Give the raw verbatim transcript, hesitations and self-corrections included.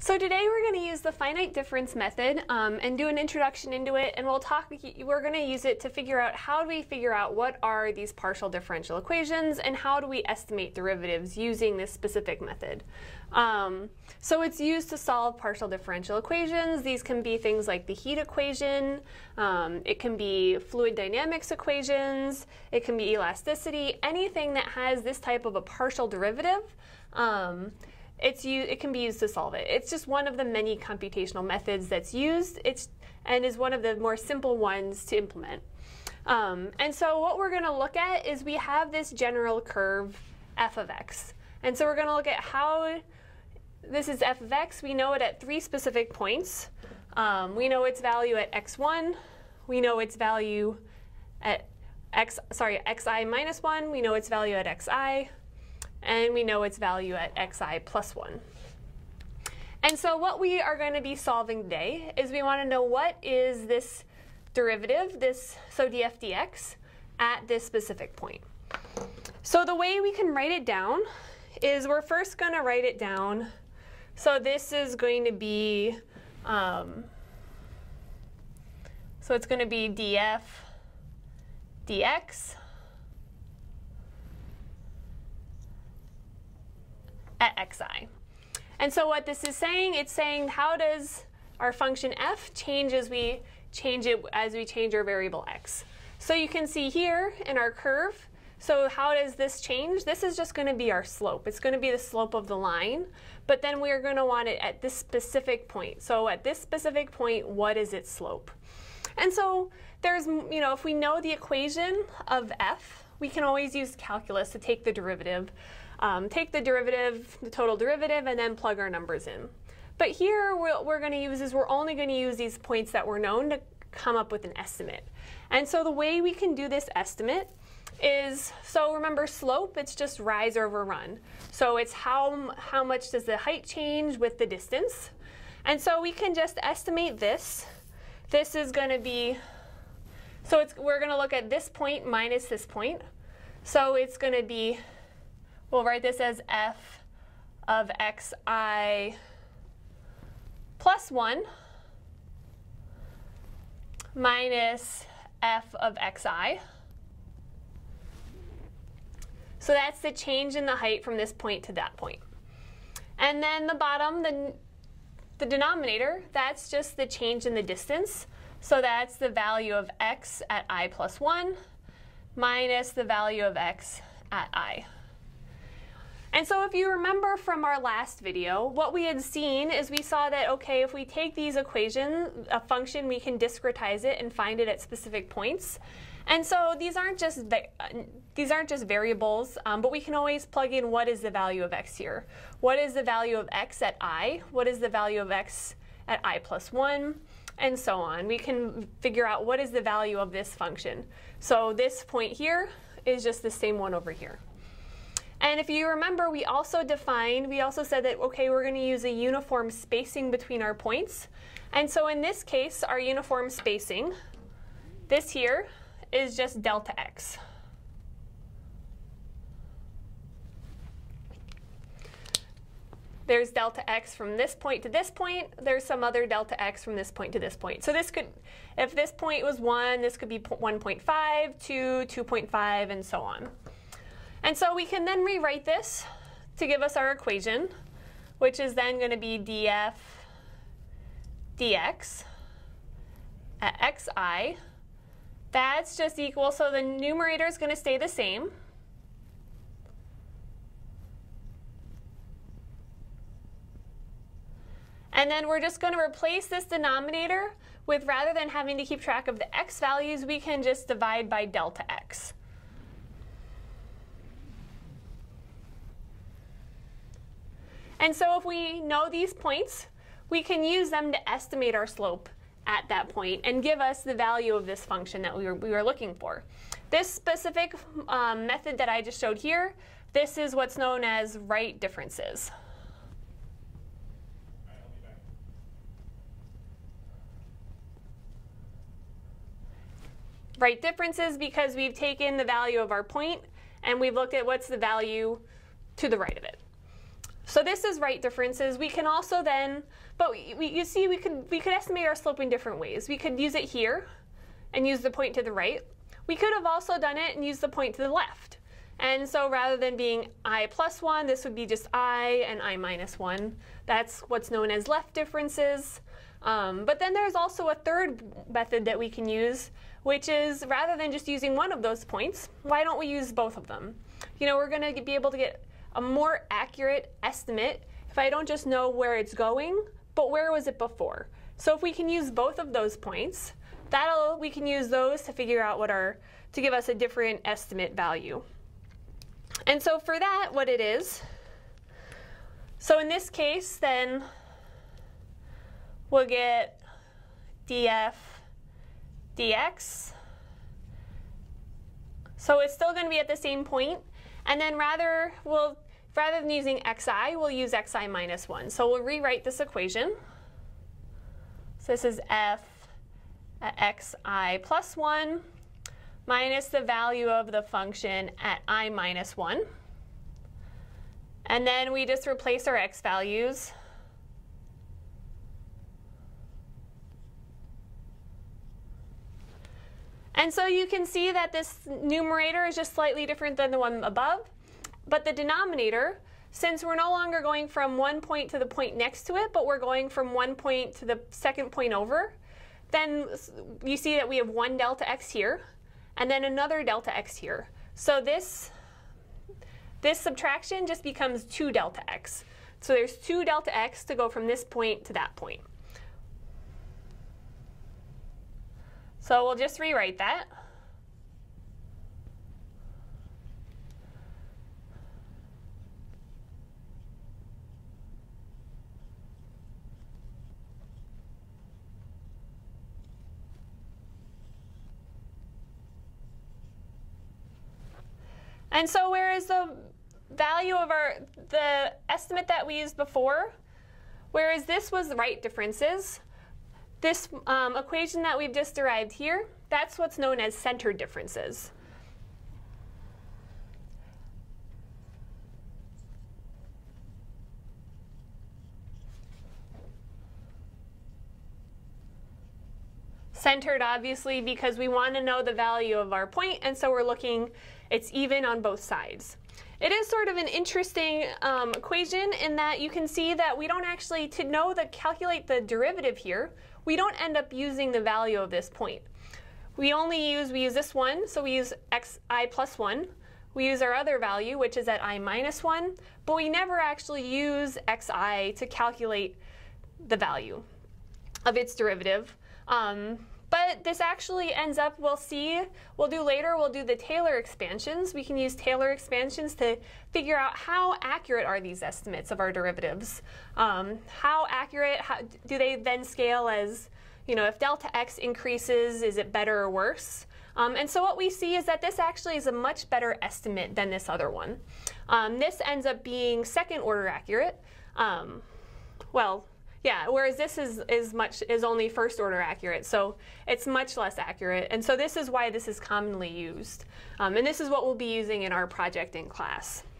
So today we're going to use the finite difference method um, and do an introduction into it, and we'll talk. We're going to use it to figure out how do we figure out what are these partial differential equations and how do we estimate derivatives using this specific method. Um, so it's used to solve partial differential equations. These can be things like the heat equation, um, it can be fluid dynamics equations, it can be elasticity, anything that has this type of a partial derivative. Um, It's u it can be used to solve it. It's just one of the many computational methods that's used. It's and is one of the more simple ones to implement. Um, and so what we're going to look at is we have this general curve f of x. And so we're going to look at how this is f of x. We know it at three specific points. Um, we know its value at x one. We know its value at x sorry xi minus one. We know its value at xi. And we know its value at xi plus one. And so what we are going to be solving today is we want to know what is this derivative, this so df dx, at this specific point. So the way we can write it down is we're first going to write it down. So this is going to be, um, so it's going to be df dx at xi. And so what this is saying, it's saying how does our function f change as we change it as we change our variable x. So you can see here in our curve, so how does this change? This is just going to be our slope. It's going to be the slope of the line, but then we're going to want it at this specific point. So at this specific point, what is its slope? And so there's, you know, if we know the equation of f, we can always use calculus to take the derivative. Um, take the derivative, the total derivative, and then plug our numbers in. But here, what we're going to use is we're only going to use these points that were known to come up with an estimate. And so the way we can do this estimate is, so remember slope, it's just rise over run. So it's how, how much does the height change with the distance. And so we can just estimate this. This is going to be, so it's, we're going to look at this point minus this point. So it's going to be, we'll write this as f of xi plus one minus f of xi. So that's the change in the height from this point to that point. And then the bottom, the, the denominator, that's just the change in the distance. So that's the value of x at I plus one minus the value of x at I. And so if you remember from our last video, what we had seen is we saw that, okay, if we take these equations, a function, we can discretize it and find it at specific points. And so these aren't just, these aren't just variables, um, but we can always plug in what is the value of x here. What is the value of x at I? What is the value of x at I plus one? And so on. We can figure out what is the value of this function. So this point here is just the same one over here. And if you remember, we also defined, we also said that, okay, we're going to use a uniform spacing between our points. And so in this case, our uniform spacing, this here, is just delta x. There's delta x from this point to this point. There's some other delta x from this point to this point. So this could, if this point was one, this could be one point five, two, two point five, and so on. And so we can then rewrite this to give us our equation, which is then going to be df dx at xi. That's just equal, so the numerator is going to stay the same. And then we're just going to replace this denominator with, rather than having to keep track of the x values, we can just divide by delta x. And so if we know these points, we can use them to estimate our slope at that point and give us the value of this function that we were, we were looking for. This specific um, method that I just showed here, this is what's known as right differences. Right differences because we've taken the value of our point and we've looked at what's the value to the right of it. So this is right differences. We can also then, but we, we, you see we could, we could estimate our slope in different ways. We could use it here and use the point to the right. We could have also done it and used the point to the left. And so rather than being I plus one, this would be just I and I minus one. That's what's known as left differences. Um, but then there's also a third method that we can use, which is rather than just using one of those points, why don't we use both of them? You know, we're going to be able to get a more accurate estimate if I don't just know where it's going, but where was it before. So if we can use both of those points, that'll, we can use those to figure out what our, to give us a different estimate value. And so for that, what it is, so in this case, then we'll get df dx. So it's still going to be at the same point, and then rather we'll rather than using xi, we'll use xi minus one. So we'll rewrite this equation. So this is f at xi plus one minus the value of the function at I minus one. And then we just replace our x values. And so you can see that this numerator is just slightly different than the one above. But the denominator, since we're no longer going from one point to the point next to it, but we're going from one point to the second point over, then you see that we have one delta x here, and then another delta x here. So this, this subtraction just becomes two delta x. So there's two delta x to go from this point to that point. So we'll just rewrite that. And so whereas the value of our, the estimate that we used before, whereas this was right differences, this um, equation that we've just derived here, that's what's known as centered differences. Centered, obviously, because we want to know the value of our point, and so we're looking, it's even on both sides. It is sort of an interesting um, equation in that you can see that we don't actually, to know the, calculate the derivative here, we don't end up using the value of this point. We only use, we use this one, so we use xi plus one. We use our other value, which is at I minus one, but we never actually use xi to calculate the value of its derivative. Um, But this actually ends up, we'll see, we'll do later, we'll do the Taylor expansions. We can use Taylor expansions to figure out how accurate are these estimates of our derivatives. Um, how accurate, how, do they then scale as, you know, if delta x increases, is it better or worse? Um, and so what we see is that this actually is a much better estimate than this other one. Um, this ends up being second order accurate. Um, well, Yeah, whereas this is, is, much, is only first order accurate, so it's much less accurate. And so this is why this is commonly used. Um, and this is what we'll be using in our project in class.